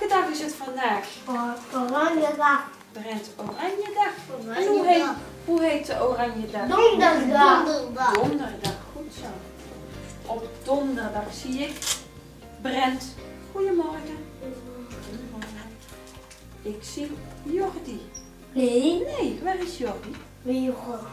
dag is het vandaag? Oranje dag. Brent, oranje dag. En hoe heet de oranje dag? Donderdag. Donderdag, goed zo. Op donderdag zie ik Brent. Goedemorgen. Goedemorgen. Ik zie Jordi. Nee, waar is Jordi? Bij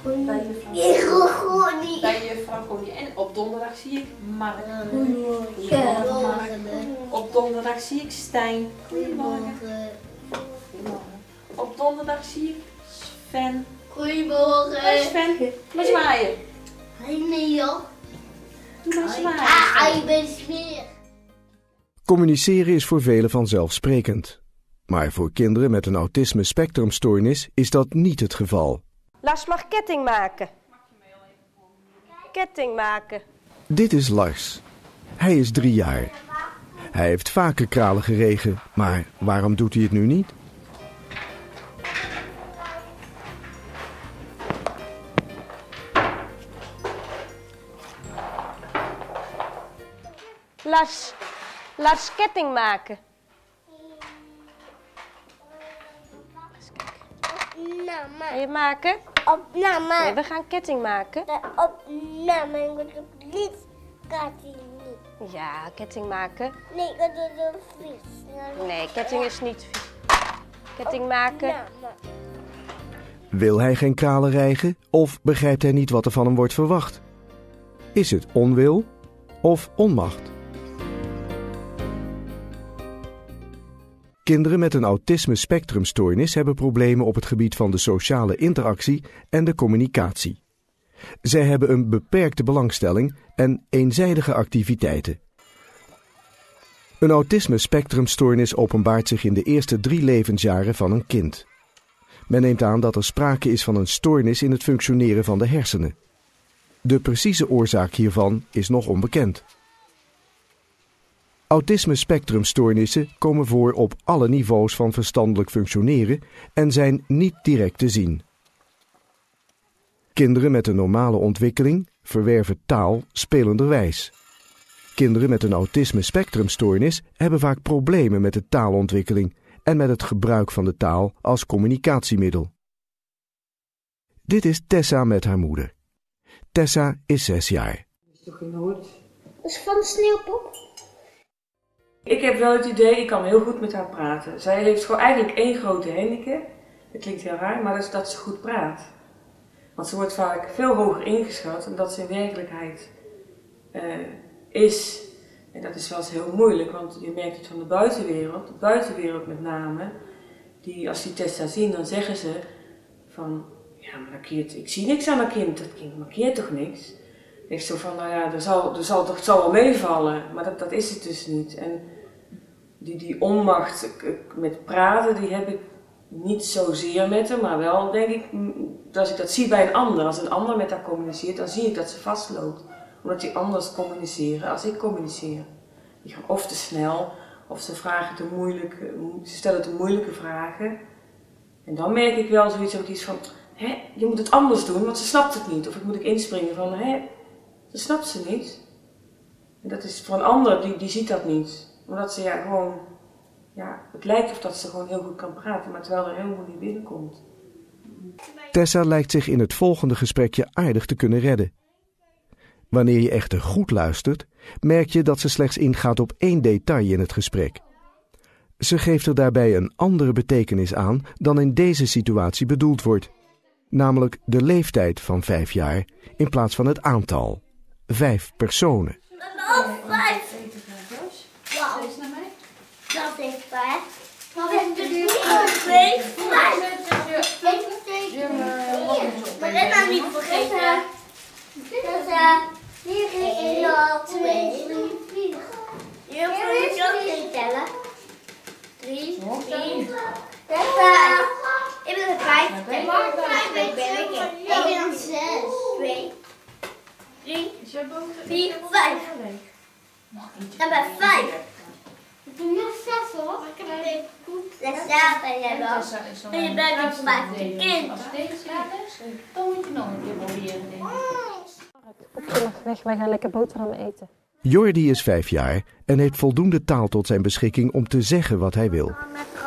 juffrouw Connie. En op donderdag zie ik Mark. Goedemorgen, Mark. Op donderdag zie ik Stijn. Goedemorgen. Goedemorgen. Op donderdag zie ik Sven. Goedemorgen. Hoi Sven. Maar zwaaien. Nee joh. Doe maar zwaaien. Ik ben smeer. Communiceren is voor velen vanzelfsprekend. Maar voor kinderen met een autisme-spectrumstoornis is dat niet het geval. Lars mag ketting maken. Ketting maken. Dit is Lars. Hij is 3 jaar. Hij heeft vaker kralen geregen, maar waarom doet hij het nu niet? Lars ketting maken. Ga je maken? Opname. Nee, we gaan ketting maken. Opname. Ik moet het lied ketting niet. Ja, ketting maken. Nee, ik doe het vies. Nee, ketting is niet vies. Ketting maken. Wil hij geen kralen rijgen of begrijpt hij niet wat er van hem wordt verwacht? Is het onwil of onmacht? Kinderen met een autisme-spectrumstoornis hebben problemen op het gebied van de sociale interactie en de communicatie. Zij hebben een beperkte belangstelling en eenzijdige activiteiten. Een autisme-spectrumstoornis openbaart zich in de eerste 3 levensjaren van een kind. Men neemt aan dat er sprake is van een stoornis in het functioneren van de hersenen. De precieze oorzaak hiervan is nog onbekend. Autisme-spectrumstoornissen komen voor op alle niveaus van verstandelijk functioneren en zijn niet direct te zien. Kinderen met een normale ontwikkeling verwerven taal spelenderwijs. Kinderen met een autisme-spectrumstoornis hebben vaak problemen met de taalontwikkeling en met het gebruik van de taal als communicatiemiddel. Dit is Tessa met haar moeder. Tessa is 6 jaar. Toch in Noord? Dat is van de sneeuwpop. Ik heb wel het idee, ik kan heel goed met haar praten. Zij heeft gewoon eigenlijk 1 grote handicap. Dat klinkt heel raar, maar dat is dat ze goed praat. Want ze wordt vaak veel hoger ingeschat dan dat ze in werkelijkheid is. En dat is wel eens heel moeilijk, want je merkt het van de buitenwereld met name. Die, als die Tessa zien, dan zeggen ze van, ja maar dat kind, ik zie niks aan dat kind markeert toch niks? Ik zo van, nou ja, het zal wel meevallen, maar dat is het dus niet. En die onmacht met praten, die heb ik niet zozeer met haar, maar wel denk ik, als ik dat zie bij een ander, als een ander met haar communiceert, dan zie ik dat ze vastloopt. Omdat die anders communiceren als ik communiceer. Die gaan of te snel, of ze stellen te moeilijke vragen. En dan merk ik wel zoiets van, je moet het anders doen, want ze snapt het niet. Of ik moet inspringen van, dat snapt ze niet. En dat is voor een ander, die ziet dat niet. Omdat ze het lijkt of dat ze gewoon heel goed kan praten, maar terwijl er helemaal niet binnenkomt. Tessa lijkt zich in het volgende gesprekje aardig te kunnen redden. Wanneer je echter goed luistert, merk je dat ze slechts ingaat op 1 detail in het gesprek. Ze geeft er daarbij een andere betekenis aan dan in deze situatie bedoeld wordt. Namelijk de leeftijd van 5 jaar in plaats van het aantal. 5 personen. Wauw. Dat is 5. Wat is de 2? 5. Maar dit nou niet vergeten. Hier is al 2, 3, 4. Je moet ook niet tellen. 3, 4, 5. Ik ben er 5. Ik ben er 6. 2, 3, 4, 5. Ik ben 5. Ik ben nu 6 hoor. Dat staat bij jij wel. En je bent niet 5 kind. Als deze klaar is, dan moet je nog een keer proberen. Op weg, wij gaan lekker boterhammen eten. Jordi is 5 jaar en heeft voldoende taal tot zijn beschikking om te zeggen wat hij wil.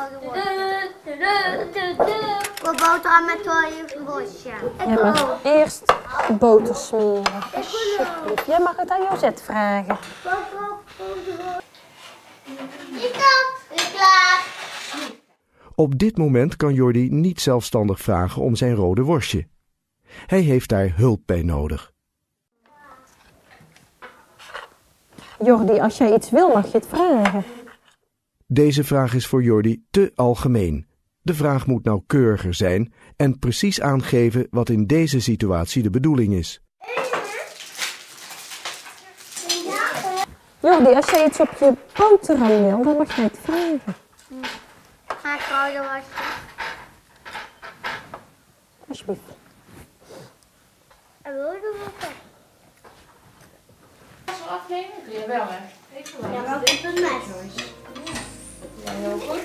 Boterham met rode worstje. Jij mag eerst boter smeren. Alsjeblieft. Jij mag het aan Josette vragen. Ik klaar. Op dit moment kan Jordi niet zelfstandig vragen om zijn rode worstje. Hij heeft daar hulp bij nodig. Jordi, als jij iets wil, mag je het vragen. Deze vraag is voor Jordi te algemeen. De vraag moet nauwkeuriger zijn en precies aangeven wat in deze situatie de bedoeling is. Jordi, als jij iets op je boterham wil, dan mag jij het vragen. Ga ik rode worstje. Alsjeblieft. En rode worstje. Afnemen? Ja, wel hè. Ja, maar ik ben mes. Ja, heel goed.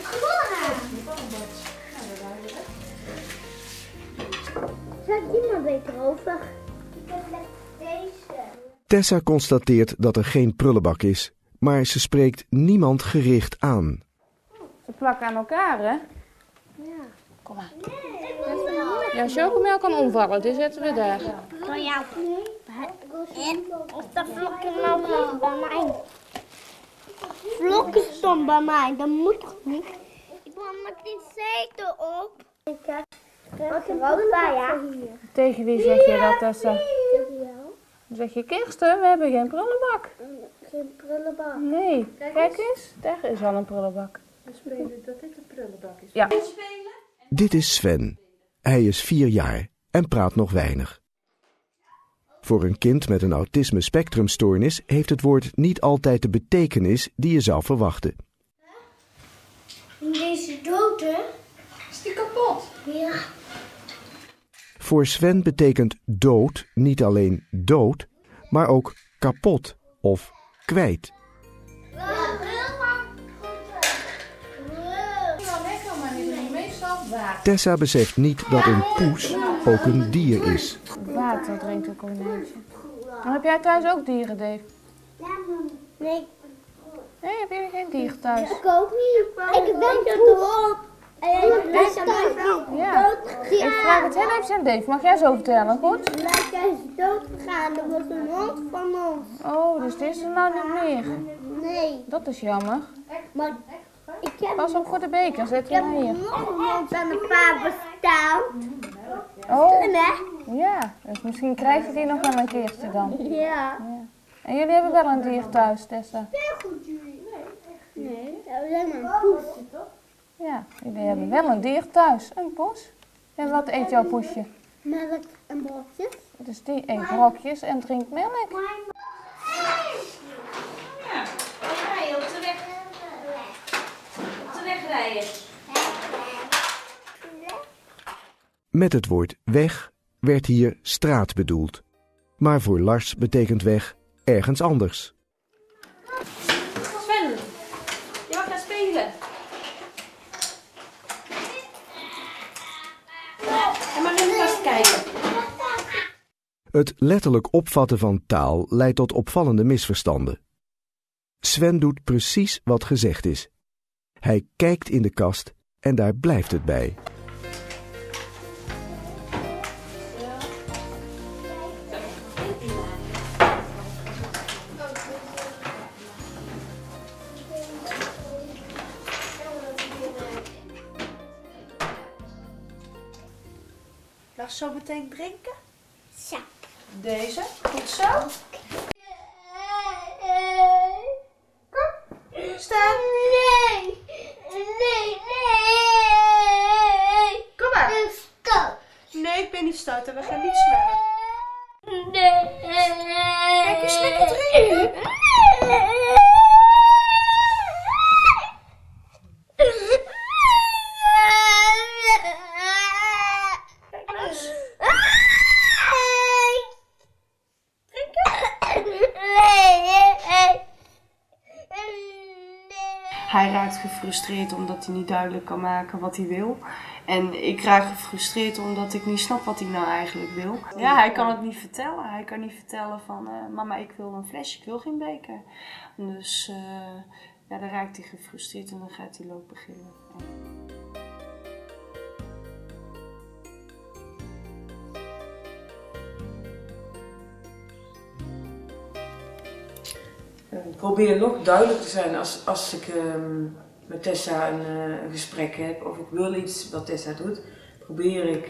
Zet die maar beter over. Ik heb deze. Tessa constateert dat er geen prullenbak is, maar ze spreekt niemand gericht aan. Ze plakken aan elkaar, hè? Ja. Kom maar. Ja, chocomel kan omvallen, die zetten we daar. Van jou. En of dat vlokken nou nog bij mij? Vlokken stond bij mij, dat moet toch niet? Ik wil met die zetel op. Ik heb er ook bij, ja? Tegen wie zeg je dat, Tessa? Tegen jou. Dan zeg je, Kirsten, we hebben geen prullenbak. Geen prullenbak. Nee, kijk eens, daar is al een prullenbak. We spelen dat dit een prullenbak is. Ja. Dit is Sven. Hij is 4 jaar en praat nog weinig. Voor een kind met een autisme-spectrumstoornis heeft het woord niet altijd de betekenis die je zou verwachten. Deze dood, hè? Is die kapot? Ja. Voor Sven betekent dood niet alleen dood, maar ook kapot of kwijt. Tessa beseft niet dat een poes ook een dier is. Water drinkt een konijntje. Maar heb jij thuis ook dieren, Dave? Nee, Nee, heb jullie geen dier thuis? ik ook niet. Ik weet het erop. Ja. Ik vraag het heel even aan Dave. Mag jij zo vertellen, goed? Hij is dood gegaan. Dat was een hond van ons. Oh, dus die is er nou niet meer. Nee, Dat is jammer. maar ik heb Pas op voor de beker, zet hem hier. nog een hond aan de papa staan. Oh, Nee? ja. Dus misschien krijg je die nog wel een keertje dan. Ja. En jullie hebben wel een dier thuis, Tessa? Nee, dat is helemaal een poes. Ja, jullie hebben wel een dier thuis. Een poes. En wat eet jouw poesje? Melk en brokjes. Dus die eet brokjes en drinkt melk. Ja. Rijden op de weg. Op de weg rijden. Met het woord weg werd hier straat bedoeld. Maar voor Lars betekent weg ergens anders. Sven, je mag gaan spelen. En maar in de kast kijken. Het letterlijk opvatten van taal leidt tot opvallende misverstanden. Sven doet precies wat gezegd is. Hij kijkt in de kast en daar blijft het bij. Laat zo meteen drinken. Ja. Deze, goed zo. Staan. Nee. Nee. Kom maar. Stop. Nee, ik ben niet stout en we gaan niet slaan. Nee. Kijk eens lekker drinken. Kijk eens. Drinken. Hij raakt gefrustreerd omdat hij niet duidelijk kan maken wat hij wil. En ik raak gefrustreerd omdat ik niet snap wat hij nou eigenlijk wil. Ja, hij kan het niet vertellen. Hij kan niet vertellen van, mama, ik wil een flesje, ik wil geen beker. Dus ja, dan raakt hij gefrustreerd en dan gaat hij lopen gillen. Ik probeer nog duidelijk te zijn als ik met Tessa een gesprek heb of ik wil iets wat Tessa doet, probeer ik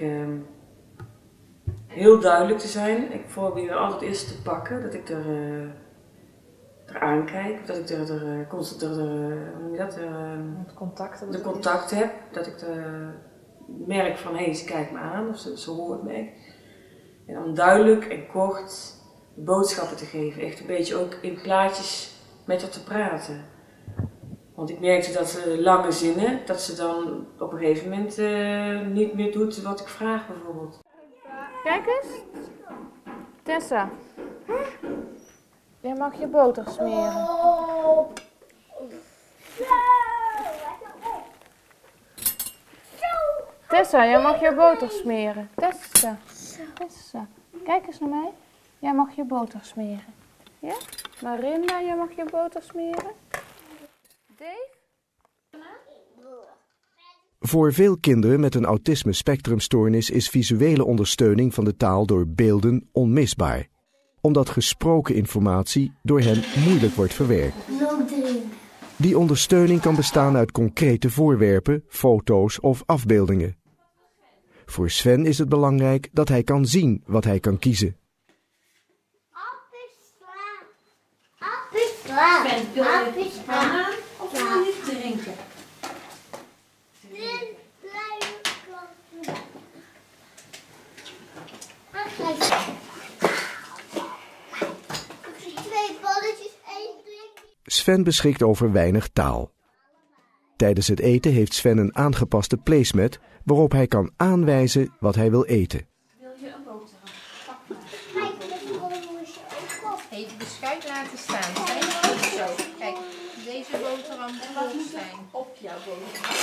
heel duidelijk te zijn. Ik probeer altijd eerst te pakken, dat ik er aankijk, dat ik de contact heb, dat ik merk van hé, ze kijkt me aan of ze hoort me echt. En dan duidelijk en kort boodschappen te geven, echt een beetje ook in plaatjes met haar te praten. Want ik merkte dat lange zinnen, dat ze dan op een gegeven moment niet meer doet wat ik vraag bijvoorbeeld. Kijk eens. Tessa. Jij mag je boter smeren. Tessa, jij mag je boter smeren. Tessa. Tessa. Kijk eens naar mij. Jij mag je boter smeren. Ja? Marinda, jij mag je boter smeren. Dave? Voor veel kinderen met een autisme-spectrumstoornis is visuele ondersteuning van de taal door beelden onmisbaar, omdat gesproken informatie door hen moeilijk wordt verwerkt. Die ondersteuning kan bestaan uit concrete voorwerpen, foto's of afbeeldingen. Voor Sven is het belangrijk dat hij kan zien wat hij kan kiezen. Sven, wil je banaan of wil je drinken? Sven beschikt over weinig taal. Tijdens het eten heeft Sven een aangepaste placemat waarop hij kan aanwijzen wat hij wil eten. Wil je een boterham? Pak maar. Even de schuit laten staan. Zo, kijk, deze boterham moet zijn. Op jouw boterham.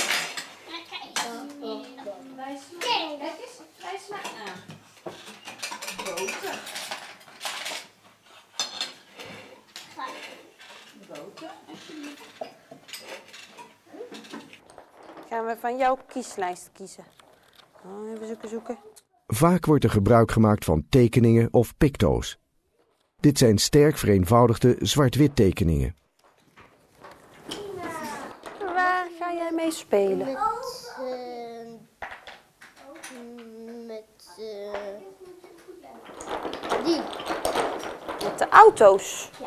Wijs maar aan. Boter. Boter. Gaan we van jouw kieslijst kiezen. Even zoeken. Vaak wordt er gebruik gemaakt van tekeningen of picto's. Dit zijn sterk vereenvoudigde zwart-wit tekeningen. Waar ga jij mee spelen? Die. Met de auto's. Ja.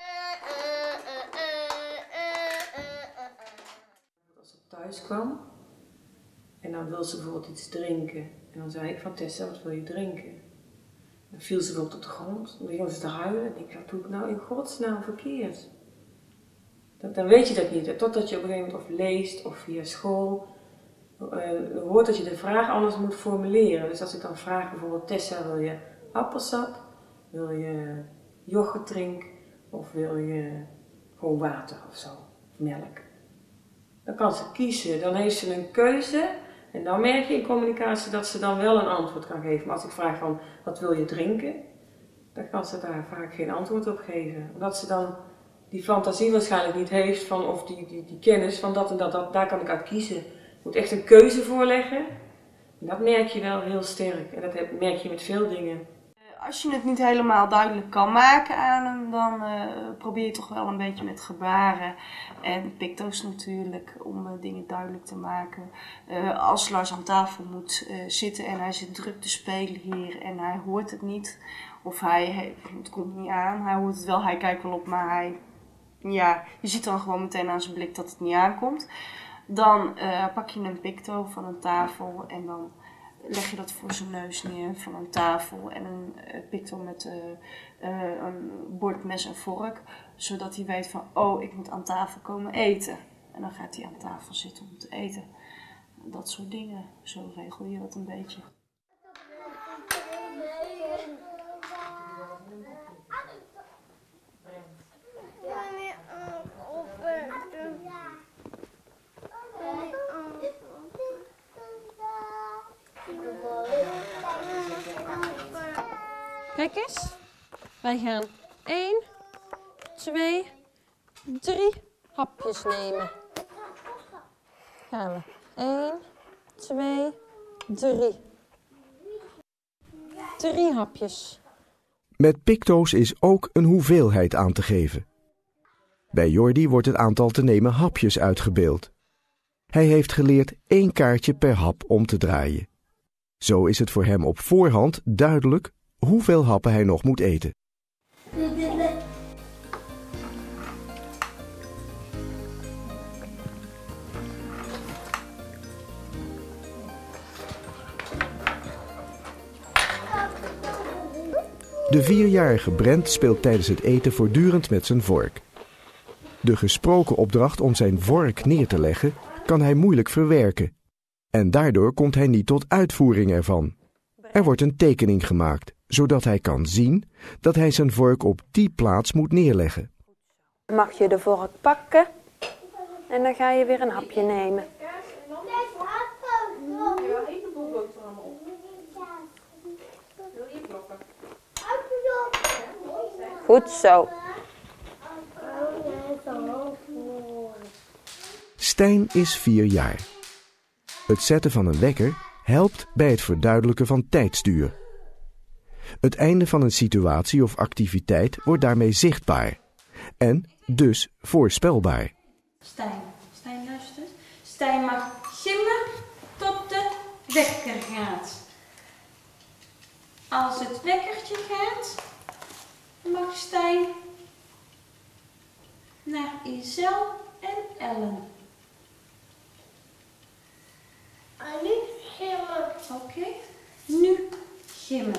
Als ze thuis kwam en dan wil ze bijvoorbeeld iets drinken. En dan zei ik van Tessa, wat wil je drinken? Dan viel ze bijvoorbeeld op de grond, dan begon ze te huilen. En ik dacht, doe ik nou in godsnaam verkeerd? Dan weet je dat niet, totdat je op een gegeven moment of leest of via school hoort dat je de vraag anders moet formuleren. Dus als ik dan vraag bijvoorbeeld, Tessa, wil je appelsap? Wil je yoghurt drinken? Of wil je gewoon water of zo? Of melk? Dan kan ze kiezen, dan heeft ze een keuze. En dan merk je in communicatie dat ze dan wel een antwoord kan geven. Maar als ik vraag van, wat wil je drinken? Dan kan ze daar vaak geen antwoord op geven. Omdat ze dan die fantasie waarschijnlijk niet heeft van, of die kennis van dat en dat, daar kan ik uit kiezen. Je moet echt een keuze voorleggen. En dat merk je wel heel sterk. En dat merk je met veel dingen. Als je het niet helemaal duidelijk kan maken aan hem, dan probeer je toch wel een beetje met gebaren en picto's natuurlijk om dingen duidelijk te maken. Als Lars aan tafel moet zitten en hij zit druk te spelen hier en hij hoort het niet, of het komt niet aan, hij hoort het wel, hij kijkt wel op, maar je ziet dan gewoon meteen aan zijn blik dat het niet aankomt. Dan pak je een picto van een tafel en dan leg je dat voor zijn neus neer van een tafel en een picto met een bord, mes en vork. Zodat hij weet van, oh, ik moet aan tafel komen eten. En dan gaat hij aan tafel zitten om te eten. Dat soort dingen. Zo regel je dat een beetje. Kijk eens. Wij gaan 1, 2, 3 hapjes nemen. Gaan we. 1, 2, 3. 3 hapjes. Met Picto's is ook een hoeveelheid aan te geven. Bij Jordi wordt het aantal te nemen hapjes uitgebeeld. Hij heeft geleerd 1 kaartje per hap om te draaien. Zo is het voor hem op voorhand duidelijk hoeveel happen hij nog moet eten. De 4-jarige Brent speelt tijdens het eten voortdurend met zijn vork. De gesproken opdracht om zijn vork neer te leggen kan hij moeilijk verwerken. En daardoor komt hij niet tot uitvoering ervan. Er wordt een tekening gemaakt, zodat hij kan zien dat hij zijn vork op die plaats moet neerleggen. Mag je de vork pakken en dan ga je weer een hapje nemen. Goed zo. Stijn is 4 jaar. Het zetten van een wekker helpt bij het verduidelijken van tijdstuur. Het einde van een situatie of activiteit wordt daarmee zichtbaar en dus voorspelbaar. Stijn luistert. Stijn mag gimmen tot de wekker gaat. Als het wekkertje gaat, mag Stijn naar Isel en Ellen. En nu gimmen. Oké, nu gimmen.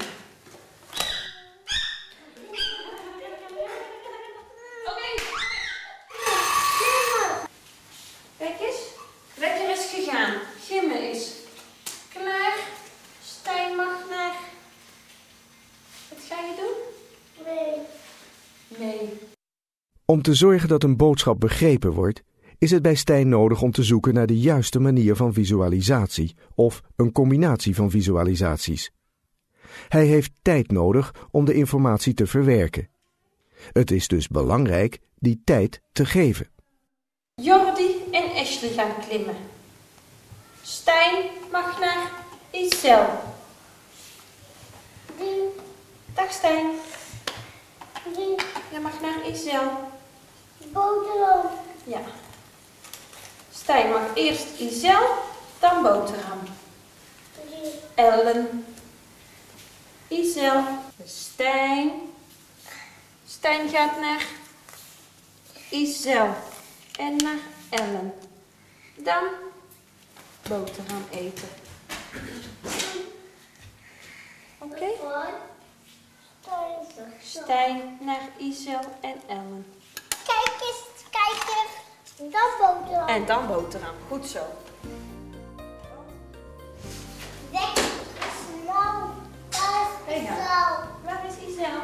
Oké. Gimmen. Kijk eens, wekker is gegaan. Gimmen is klaar. Stijn mag naar... Wat ga je doen? Nee. Om te zorgen dat een boodschap begrepen wordt, is het bij Stijn nodig om te zoeken naar de juiste manier van visualisatie of een combinatie van visualisaties. Hij heeft tijd nodig om de informatie te verwerken. Het is dus belangrijk die tijd te geven. Jordi en Ashley gaan klimmen. Stijn mag naar Isel. Dag Stijn. Jij mag naar Isel. Boterham. Ja. Stijn mag eerst Isel, dan boterham. Ellen. Isel. Stijn. Stijn gaat naar Isel en naar Ellen. Dan boterham eten. Oké? Stijn naar Isel en Ellen. Kijk eens. Dan boterham. En dan boterham. Goed zo. Weg is nou. Waar is Isel?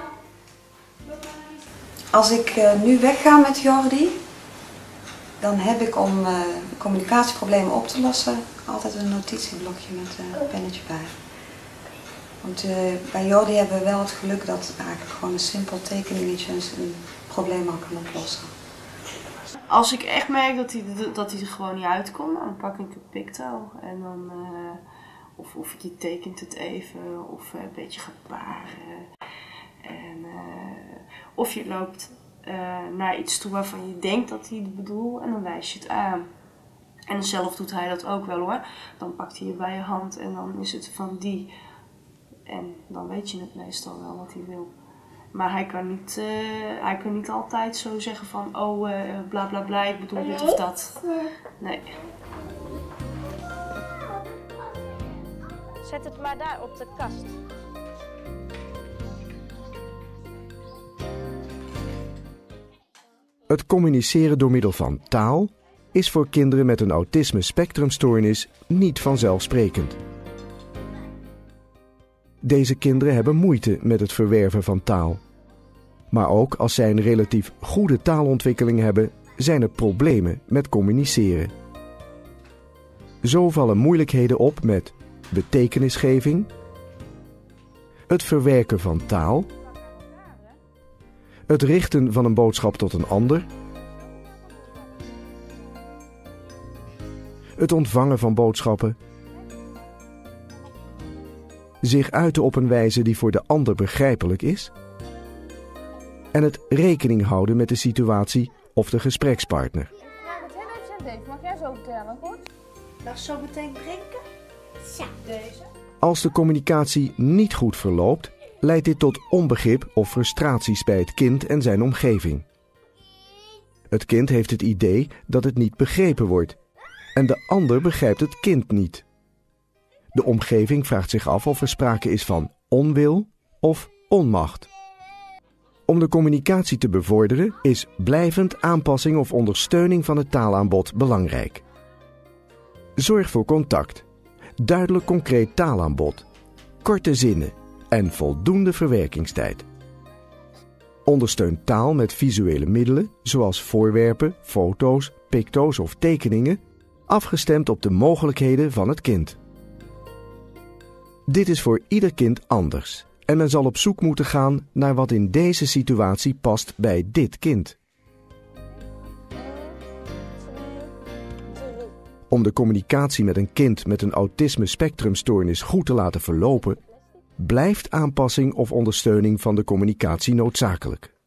Als ik nu wegga met Jordi, dan heb ik om communicatieproblemen op te lossen altijd een notitieblokje met een pennetje bij. Want bij Jordi hebben we wel het geluk dat eigenlijk gewoon een simpel tekeningetje een probleem al kan oplossen. Als ik echt merk dat hij er gewoon niet uitkomt, dan pak ik een Picto en dan of je tekent het even of een beetje gaat paren. En of je loopt naar iets toe waarvan je denkt dat hij het bedoelt en dan wijs je het aan. En zelf doet hij dat ook wel hoor. Dan pakt hij je bij je hand en dan is het van die. En dan weet je het meestal wel wat hij wil. Maar hij kan niet altijd zo zeggen van bla bla bla, ik bedoel dit of dat. Nee. Zet het maar daar op de kast. Het communiceren door middel van taal is voor kinderen met een autisme-spectrumstoornis niet vanzelfsprekend. Deze kinderen hebben moeite met het verwerven van taal. Maar ook als zij een relatief goede taalontwikkeling hebben, zijn er problemen met communiceren. Zo vallen moeilijkheden op met betekenisgeving, het verwerken van taal, het richten van een boodschap tot een ander, het ontvangen van boodschappen, zich uiten op een wijze die voor de ander begrijpelijk is en het rekening houden met de situatie of de gesprekspartner. Mag jij zo tellen, goed? Mag ik zo meteen drinken? Ja. Deze. Als de communicatie niet goed verloopt, leidt dit tot onbegrip of frustraties bij het kind en zijn omgeving. Het kind heeft het idee dat het niet begrepen wordt en de ander begrijpt het kind niet. De omgeving vraagt zich af of er sprake is van onwil of onmacht. Om de communicatie te bevorderen is blijvend aanpassing of ondersteuning van het taalaanbod belangrijk. Zorg voor contact, duidelijk concreet taalaanbod, korte zinnen en voldoende verwerkingstijd. Ondersteun taal met visuele middelen zoals voorwerpen, foto's, picto's of tekeningen, afgestemd op de mogelijkheden van het kind. Dit is voor ieder kind anders en men zal op zoek moeten gaan naar wat in deze situatie past bij dit kind. Om de communicatie met een kind met een autisme-spectrumstoornis goed te laten verlopen, blijft aanpassing of ondersteuning van de communicatie noodzakelijk.